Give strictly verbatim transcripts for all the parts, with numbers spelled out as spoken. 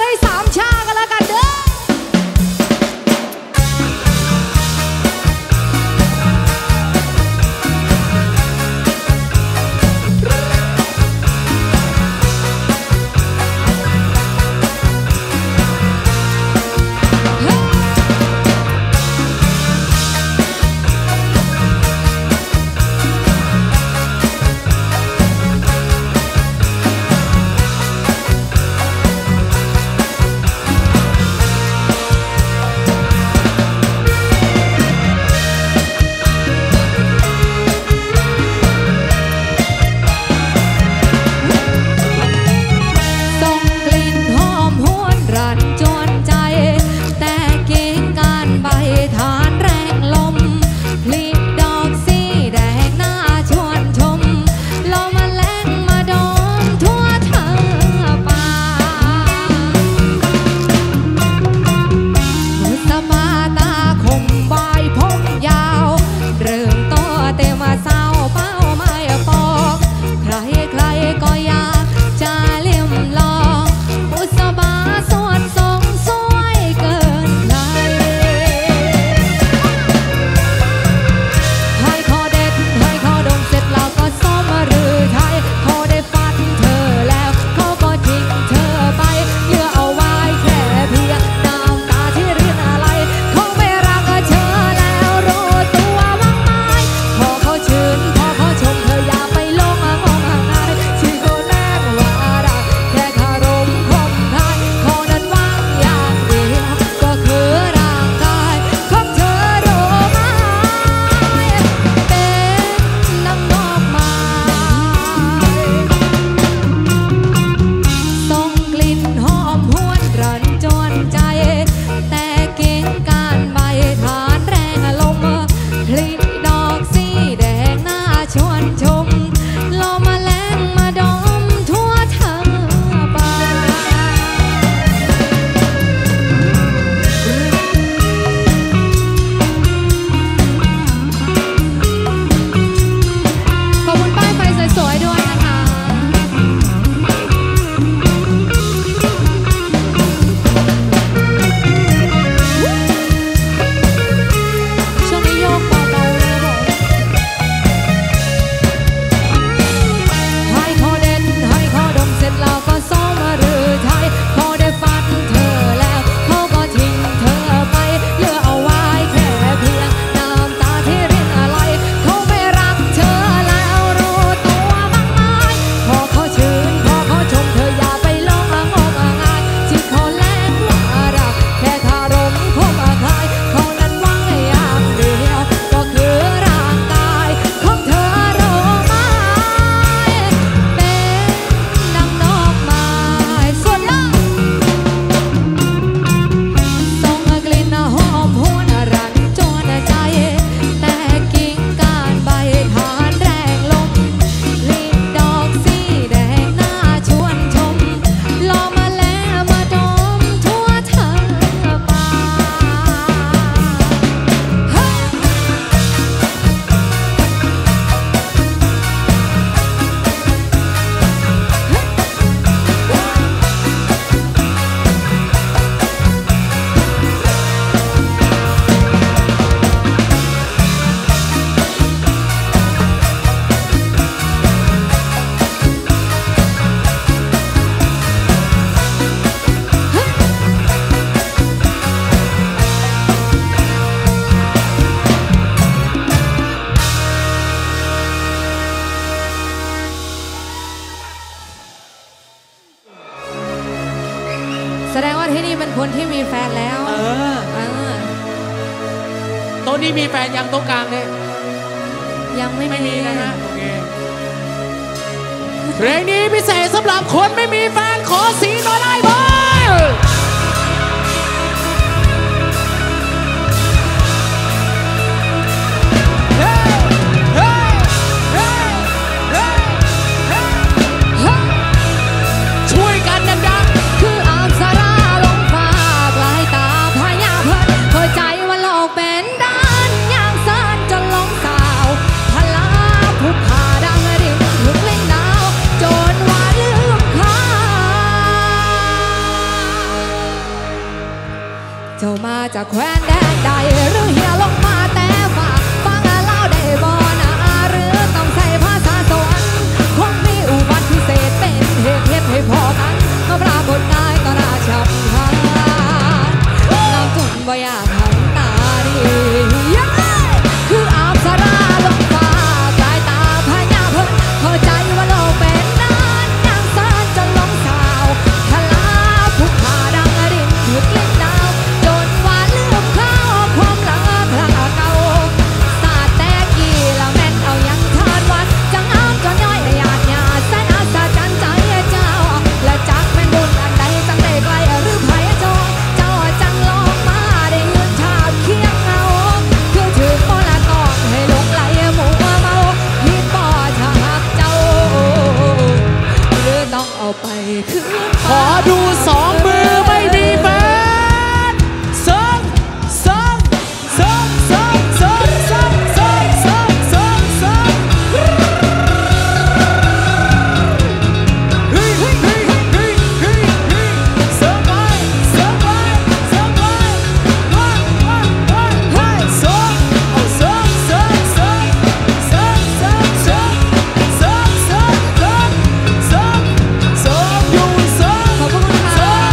ให้สามชากันแล้วกันเด้อแสดงว่าที่นี่เป็นคนที่มีแฟนแล้วเออเออโต๊ะนี้มีแฟนยังโต๊ะกลางเนี่ยยังไม่ไม่มีนะฮะโอเคเพลงนี้พิเศษสำหรับคนไม่มีแฟนขอสีหน่อยได้ไหมเเจ้ามาจากแคว้นแดนใดหรือเหี่ยลงมาแต่ฝากฟังเล่าได้บ่นาหรือต้องใช้ภาษาสวรรค์คงมีอุบัติพิเศษเป็นเหตุเหตุให้พอกันมาปรากฏกายต่อหน้าฉับพลันน้ำจุ่มบ่อยากหันตาดีคืออับสราลงฟ้ากลายตาพญาเพิ่นเข้าใจว่าโลกเป็นนั้นยังสานจนลงสาวทลาภูเขาดังดินถึกลิ้นดาวจนว่าลืมเข้าความหลังคลาเก่าสาดแต่กี่ละแม่นเอายังทานวัดจังอ้ามจนย่อยหยาดหยาดแสนอาสาจันใจเจ้าและจักแม่นบุญอันใดจังได้ไกลหรือไผจองเจ้าจังลองมาได้ยืนทาบเคียงเงาคือถือโมละตองให้หลงไหลหมู่เมาหินบ่อชาหักเจ้าหรือต้องเอาไปคืนขอดูสองมือไม่มีแฟนเซิงเซิงเซิงเซิงเซิงเซิงเซิงเซิงเซิงเซิงเฮ้ยเฮ้ยเฮ้ยเฮ้ยเฮ้ยเฮ้ยเซิงไปเซิงไปเซิงไปว้าวว้าวว้าวเฮ้ยเซิงเอาเซิงเซิงเซิงเซิงเซิงเซิงเซิงเซิงเซิงเซิงเซิงอยู่เซิงขอบคุณค่ะ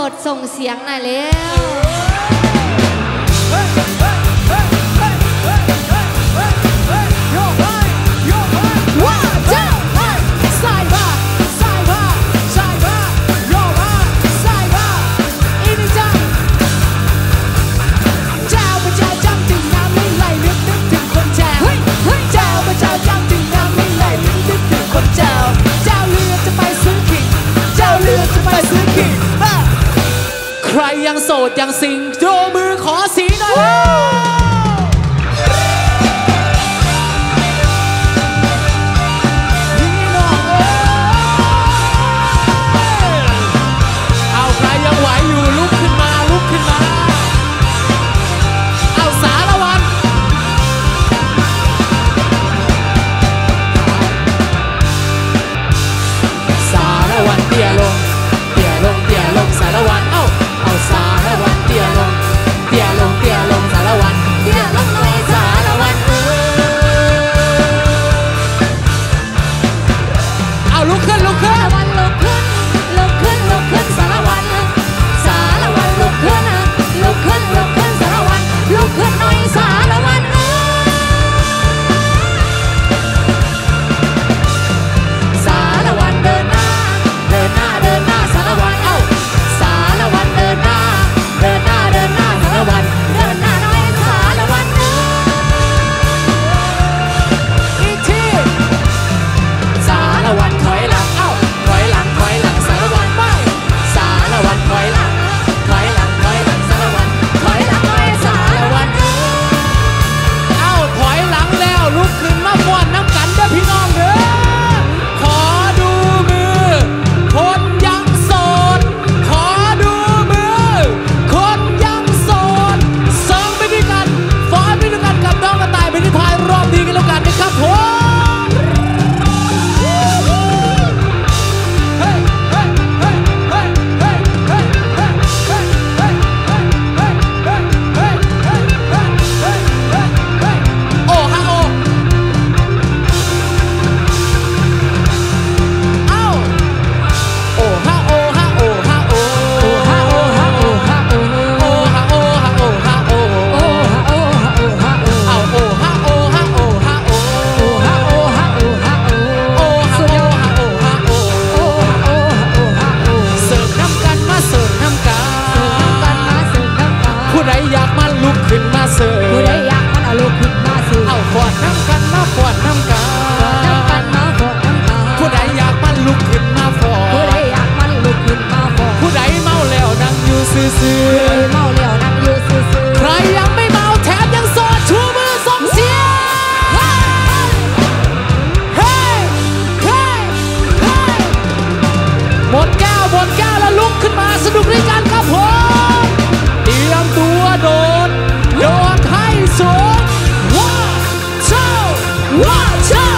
ดส่งเสียงหน่อยเร็วว้าเจ้าสายบ้าสายบ้าสายบ้าโยบ้าสายบ้าอีนี่จังเจ้าพระเจ้าจำจึงน้ำไม่ไหลนึกนึกถึงคนแจวเจ้าพระเจ้าจำจึงน้ำไม่ไหลนึกนึกถึงคนแจวเจ้าเรือจะไปซื้อขิงเจ้าเรือจะไปซื้อขิงใครยังโสดยังสิงโยมือขอสีหน่อยเอาใครยังไหวอยู่ลุกขึ้นมาลุกขึ้นมาเอาสารวัตรสารวัตรเตี้ยลงเตี้ยลงเตี้ยลงสารวัตรเอ้าเอาสารวัตรเตี้ยลงเตี้ยลงเตี้ยลงสารวัตรเตี้ยลงหน่อยสารวัตรเอาลุกขึ้นลุกขึ้นลุกขึ้นลุกขึ้นลุกขึ้นสารวัตรสารวัตรลุกขึ้นลุกขึ้นลุกขึ้นสารวัตรลุกขึ้นหน่อยสารวัตรสารวัตรเดินหน้าเดินหน้าเดินหน้าสารวัตรเอ้าสารวัตรเดินหน้าเดินหน้าเดินหน้าสารวัตรเดินหน้าหน่อยสารวัตรอีกทีสารวัตรถอยหลังเอ้าถอยหลังถอยหลังสารวัตรไปสารวัตรถอยหลังถอยหลังถอยหลังสารวัตรถอยหลังหน่อยสารวัตรเอ้าถอยหลังแล้วลุกขึ้นมาฟ้อนน้ำกันเด้อพี่น้องเด้อขอดูมือคนยังโสดขอดูมือคนยังโสดสองไปด้วยกันฟ้อนไปด้วยกันกับน้องกระต่ายไปที่ท้ายรอบนี้กันแล้วกันนะครับผมโอ้ฮะโอเอ้าโอ้ฮะโอฮะโอฮะโอโอ้ฮะโอฮะโอฮะโอโอ้ฮะโอฮะโอฮะโอโอ้ฮะโอฮะโอฮะโอเอาโอ้ฮะโอฮะโอฮะโอโอ้ฮะโอฮะโอฮะโอโอ้ฮะโอฮะโอฮะโอโอ้ฮะโอฮะโอฮะโอเสิร์ฟน้ำกันมาเสิร์ฟน้ำกันผู้ใดอยากมาลุกขึ้นมาเสิร์ฟผู้ใดอยากมาลุกขึ้นมาเสิร์ฟเอาขวดน้ำกันมาขวดน้ำกันน้ำกันมาขวดน้ำกันผู้ใดอยากมาลุกขึ้นมาฟอผู้ใดอยากมาลุกขึ้นมาฟอผู้ใดเมาแล้วนั่งอยู่ซื่อๆเมาแล้วนั่งอยู่ซื่อๆใครยังไม่เมาแถมยังโสดชูมือส่งเสียงเฮ้เฮ้เฮ้เฮ้หมดแก้วหมดแก้วแล้วลุกขึ้นมาสนุกด้วยกันครับผมเตรียมตัวโดดโดดให้สูงว้าเจ้าว้าเจ้า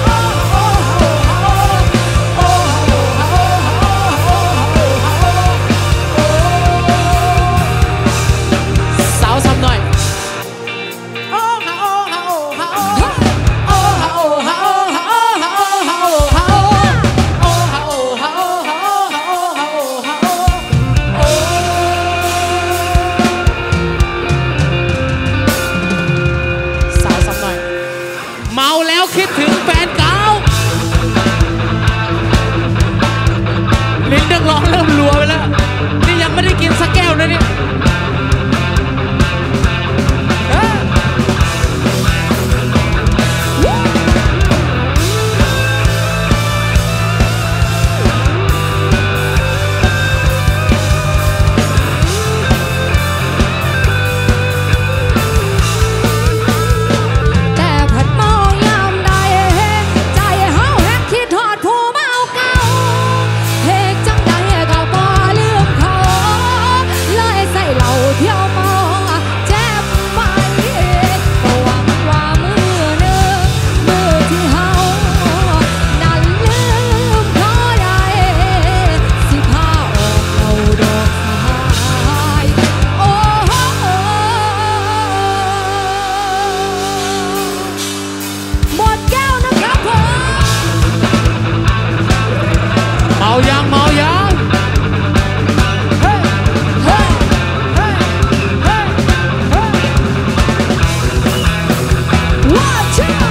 สาวซ้ำหน่อยเมาแล้วคิดถึงแฟนเก่าลิ้นนักร้องเริ่มรัวไปแล้วนี่ยังไม่ได้กินสักแก้วนะเนี่ยเมายังเมายังเฮ้ยเฮ้ยเฮ้ยเฮ้ยเฮ้ยว้าวเชื่อ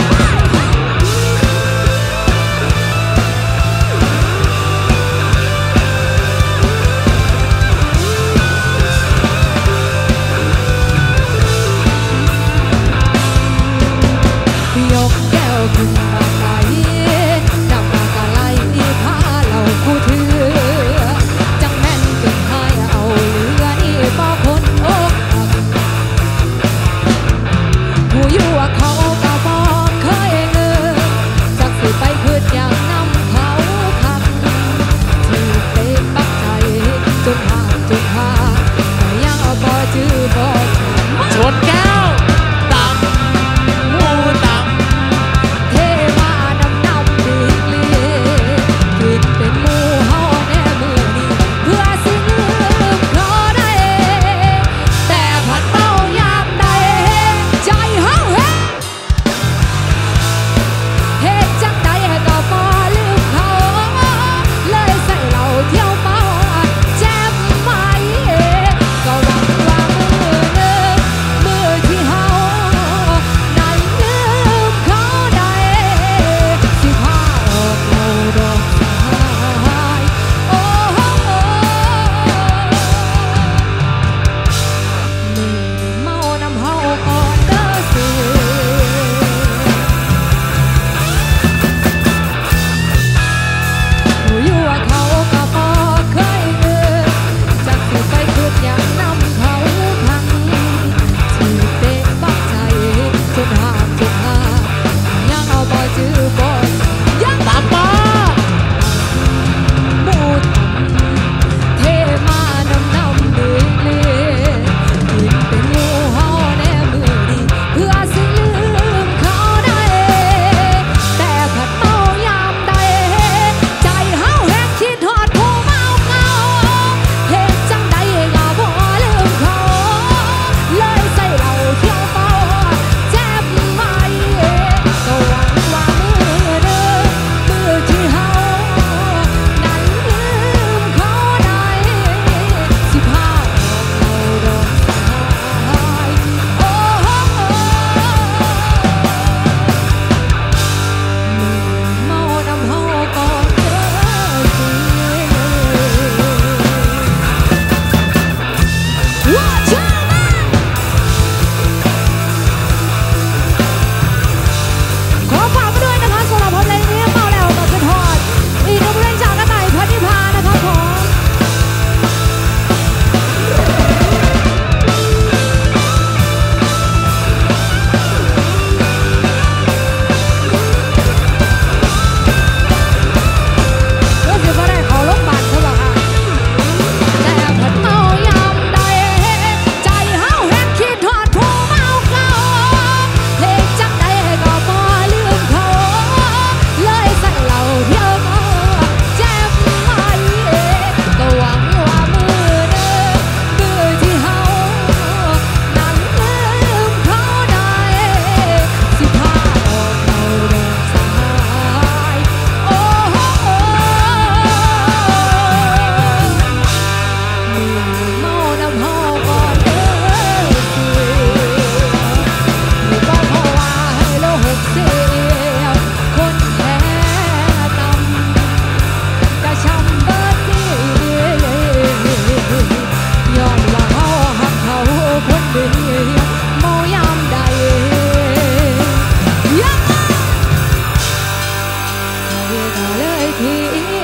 ยกแก้วขึ้นมาไหลน้ำตาไหลพาเราคู่ถือก็เลยทิ้ง